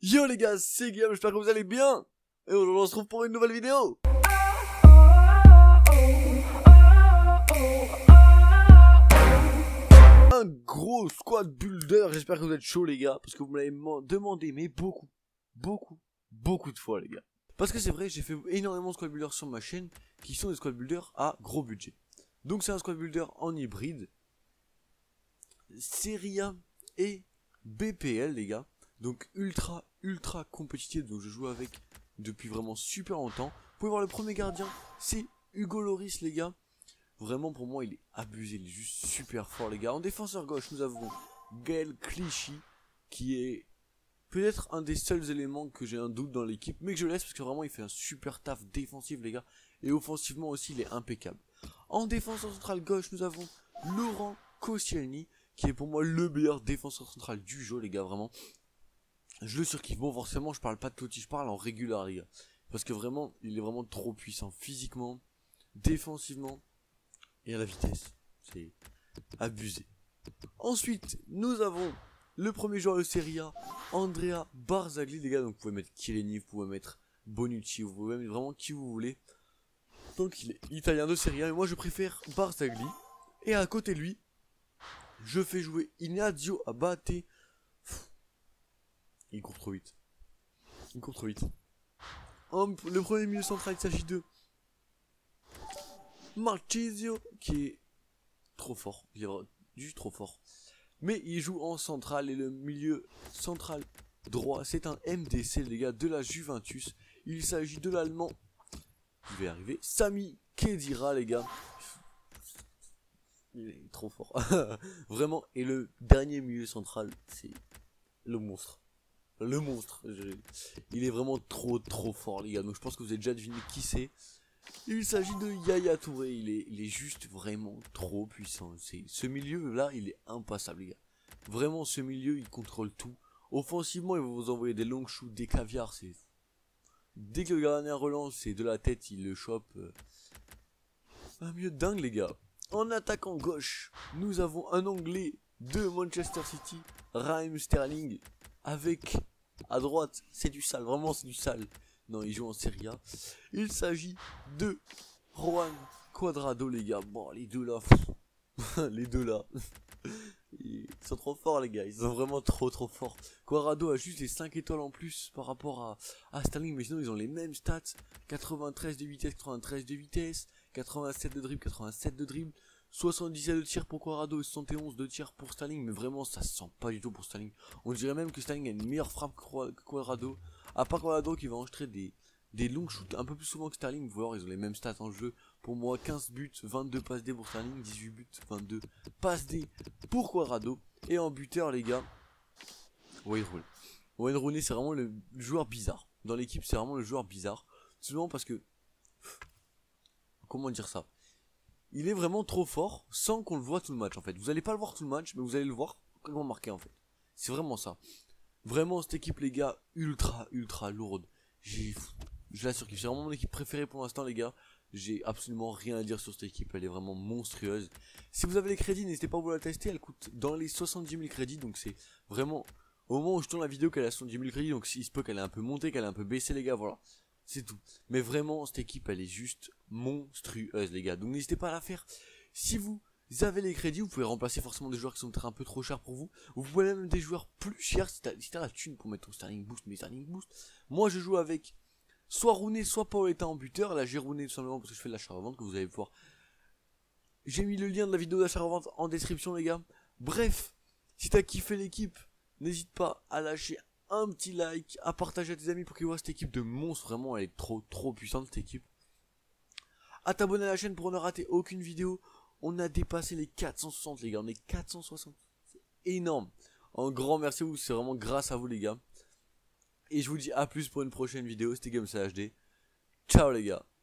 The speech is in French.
Yo les gars, c'est Guillaume, j'espère que vous allez bien. Et aujourd'hui on se retrouve pour une nouvelle vidéo. Un gros squad builder, j'espère que vous êtes chaud les gars. Parce que vous me l'avez demandé, mais beaucoup de fois les gars. Parce que c'est vrai, j'ai fait énormément de squad builders sur ma chaîne qui sont des squad builders à gros budget. Donc c'est un squad builder en hybride, Serie A et BPL les gars. Donc ultra compétitif, donc je joue avec depuis vraiment super longtemps. Vous pouvez voir le premier gardien, c'est Hugo Lloris les gars. Vraiment pour moi il est abusé, il est juste super fort les gars. En défenseur gauche nous avons Gaël Clichy, qui est peut-être un des seuls éléments que j'ai un doute dans l'équipe, mais que je laisse parce que vraiment il fait un super taf défensif les gars. Et offensivement aussi il est impeccable. En défenseur central gauche nous avons Laurent Koscielny, qui est pour moi le meilleur défenseur central du jeu les gars, vraiment. Je le surkiffe. Bon, forcément, je parle pas de Totti, je parle en régulier, les gars. Parce que vraiment, il est vraiment trop puissant. Physiquement, défensivement et à la vitesse. C'est abusé. Ensuite, nous avons le premier joueur de Serie A, Andrea Barzagli, les gars. Donc, vous pouvez mettre Chiellini, vous pouvez mettre Bonucci, vous pouvez mettre vraiment qui vous voulez. Donc, il est italien de Serie A. Mais moi, je préfère Barzagli. Et à côté de lui, je fais jouer Ignazio Abate. Il court trop vite. Le premier milieu central, il s'agit de Marchisio, qui est trop fort. Il est juste trop fort. Mais il joue en central et le milieu central droit, c'est un MDC, les gars, de la Juventus. Il s'agit de l'allemand, je vais arriver, Sami Khedira, les gars. Il est trop fort. Vraiment. Et le dernier milieu central, c'est le monstre. Il est vraiment trop fort les gars. Donc je pense que vous avez déjà deviné qui c'est. Il s'agit de Yaya Touré. Il est juste vraiment trop puissant. Ce milieu là, il est impassable les gars. Vraiment ce milieu, il contrôle tout. Offensivement, il va vous envoyer des longs shoots, des caviars. Dès que le gardien relance, c'est de la tête, il le chope. Un milieu dingue les gars. En attaquant gauche, nous avons un Anglais de Manchester City, Raheem Sterling. Avec, à droite, c'est du sale, vraiment c'est du sale. Non, il joue en Serie A. Il s'agit de Juan Cuadrado, les gars. Bon, les deux là, ils sont trop forts, les gars. Ils sont vraiment trop forts. Cuadrado a juste les 5 étoiles en plus par rapport à Sterling. Mais sinon, ils ont les mêmes stats. 93 de vitesse, 93 de vitesse. 87 de dribble, 87 de dribble. 77 de tir pour Cuadrado et 71 de tir pour Sterling, mais vraiment ça se sent pas du tout pour Sterling. On dirait même que Sterling a une meilleure frappe que Cuadrado. À part Cuadrado qui va enregistrer des longs shoots un peu plus souvent que Sterling. Vous voyez, ils ont les mêmes stats en jeu. Pour moi, 15 buts, 22 passes D pour Sterling, 18 buts, 22 passes D pour Cuadrado. Et en buteur, les gars, Wayne Rooney, c'est vraiment le joueur bizarre. Dans l'équipe, c'est vraiment le joueur bizarre. Souvent parce que, comment dire ça, il est vraiment trop fort sans qu'on le voit tout le match en fait. Vous allez pas le voir tout le match, mais vous allez le voir comment marquer en fait. C'est vraiment ça. Vraiment cette équipe les gars, ultra lourde. Je l'assure que c'est vraiment mon équipe préférée pour l'instant les gars. J'ai absolument rien à dire sur cette équipe, elle est vraiment monstrueuse. Si vous avez les crédits, n'hésitez pas à vous la tester, elle coûte dans les 70 000 crédits. Donc c'est vraiment, au moment où je tourne la vidéo qu'elle a 70 000 crédits, donc il se peut qu'elle ait un peu monté, qu'elle ait un peu baissé les gars, voilà. C'est tout. Mais vraiment, cette équipe, elle est juste monstrueuse, les gars. Donc, n'hésitez pas à la faire. Si vous avez les crédits, vous pouvez remplacer forcément des joueurs qui sont peut-être un peu trop chers pour vous. Vous pouvez même des joueurs plus chers si t'as la thune pour mettre ton Sterling Boost. Mais Sterling Boost, moi, je joue avec soit Rooney, soit Paoletta en buteur. Là, j'ai Rooney tout simplement parce que je fais de l'achat-revente, que vous allez voir. J'ai mis le lien de la vidéo d'achat-revente en description, les gars. Bref, si t'as kiffé l'équipe, n'hésite pas à lâcher un petit like, à partager à tes amis pour qu'ils voient cette équipe de monstres. Vraiment, elle est trop puissante cette équipe. À t'abonner à la chaîne pour ne rater aucune vidéo. On a dépassé les 460 les gars, on est 460. C'est énorme. Un grand merci à vous, c'est vraiment grâce à vous les gars. Et je vous dis à plus pour une prochaine vidéo. C'était GameSA HD. Ciao les gars.